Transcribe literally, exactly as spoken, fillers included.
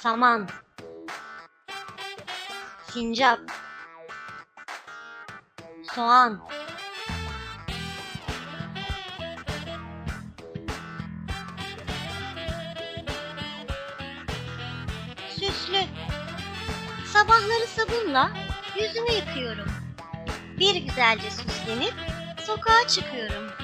Saman, sincap, soğan, süslü. Sabahları sabunla yüzümü yıkıyorum. Bir güzelce süslenip sokağa çıkıyorum.